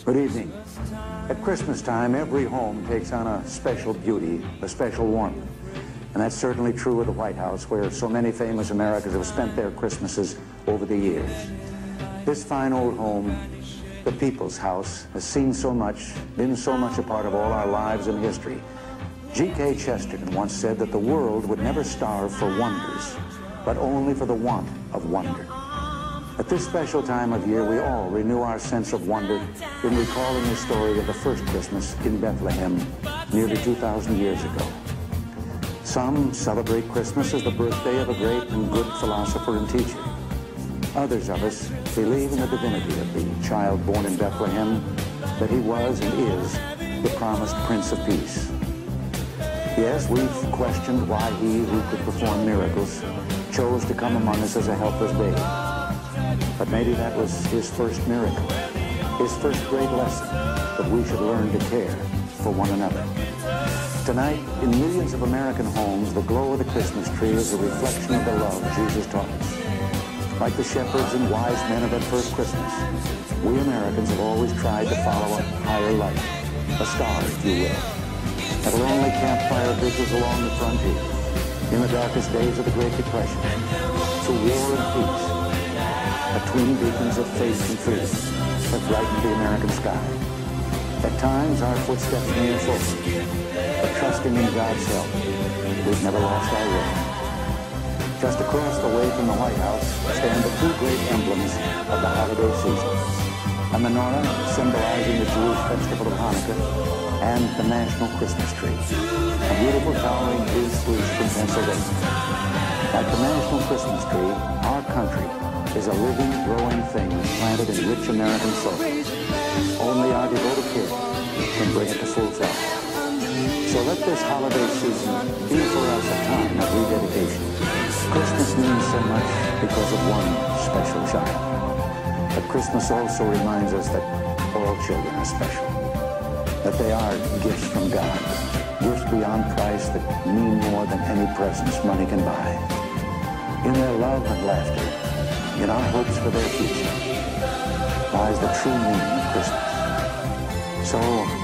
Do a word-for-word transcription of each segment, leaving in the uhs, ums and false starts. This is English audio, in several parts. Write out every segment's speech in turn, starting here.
Good evening. At Christmas time, every home takes on a special beauty, a special warmth. And that's certainly true of the White House, where so many famous Americans have spent their Christmases over the years. This fine old home, the People's House, has seen so much, been so much a part of all our lives and history. G K Chesterton once said that the world would never starve for wonders, but only for the want of wonder. At this special time of year, we all renew our sense of wonder in recalling the story of the first Christmas in Bethlehem nearly two thousand years ago. Some celebrate Christmas as the birthday of a great and good philosopher and teacher. Others of us believe in the divinity of the child born in Bethlehem, that he was and is the promised Prince of Peace. Yes, we've questioned why he who could perform miracles chose to come among us as a helpless babe. But maybe that was his first miracle, his first great lesson, that we should learn to care for one another. Tonight, in millions of American homes, the glow of the Christmas tree is a reflection of the love Jesus taught us. Like the shepherds and wise men of that first Christmas, we Americans have always tried to follow a higher light, a star, if you will. At lonely campfire vigils along the frontier, in the darkest days of the Great Depression, through war and peace, between beacons of faith and freedom have brightened the American sky. At times, our footsteps may have faltered, but trusting in God's help, we've never lost our way. Just across the way from the White House stand the two great emblems of the holiday season: a menorah symbolizing the Jewish festival of Hanukkah, and the National Christmas Tree, a beautiful towering blue spruce from Pennsylvania. Like the National Christmas Tree, our country is a living, growing thing planted in rich American soil. Only our devoted care can bring it to full flower. So let this holiday season be for us a time of rededication. Christmas means so much because of one special child. But Christmas also reminds us that all children are special, that they are gifts from God, gifts beyond price that mean more than any presents money can buy. In their love and laughter, in our hopes for their future, lies the true meaning of Christmas. So,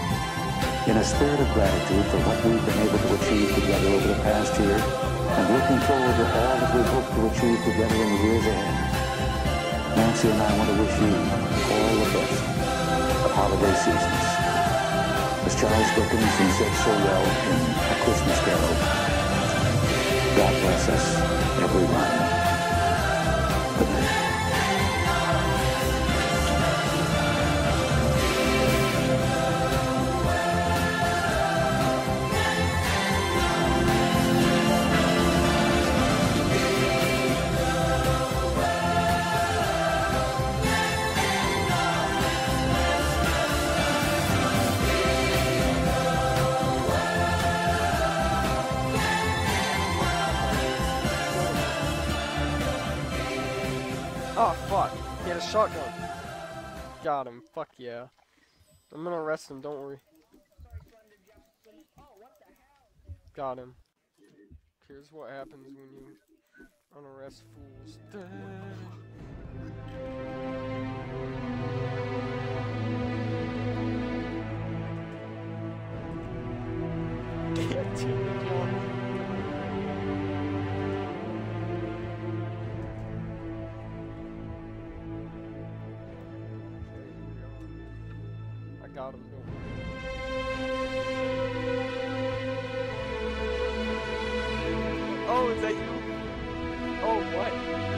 in a spirit of gratitude for what we've been able to achieve together over the past year, and looking forward to all that we hope to achieve together in the years ahead, Nancy and I want to wish you all the best of holiday seasons. As Charles Dickens said so well in A Christmas Carol, God bless us, everyone. Good night. Oh fuck, he had a shotgun. Got him, fuck yeah. I'm gonna arrest him, don't worry. Got him. Here's what happens when you unarrest fools. I got him, don't worry. Oh, is that you? Oh, what?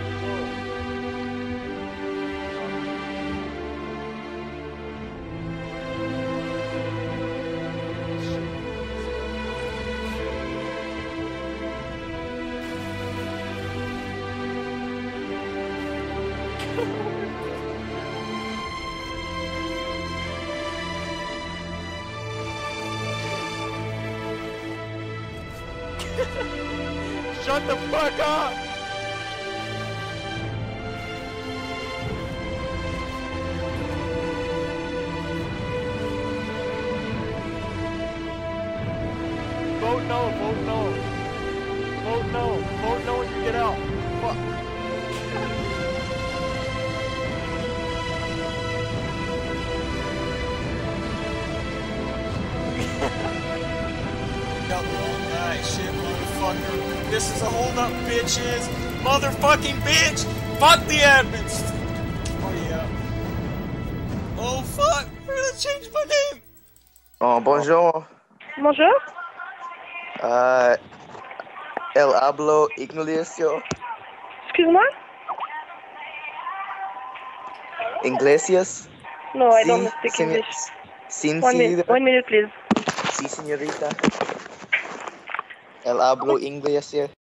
Shut the fuck up! Vote no, vote no. Vote no, vote no when you get out. Fuck. motherfucker. This is a hold-up, bitches. Motherfucking bitch. Fuck the admins. Oh, yeah. Oh, fuck. We're gonna change my name. Oh, bonjour. Bonjour. Uh, el hablo Ignacio. Excuse-moi? Iglesias. No, I Sí, don't speak señor- English. Sin One minute, one minute, please. Sí, señorita. El hablo inglés.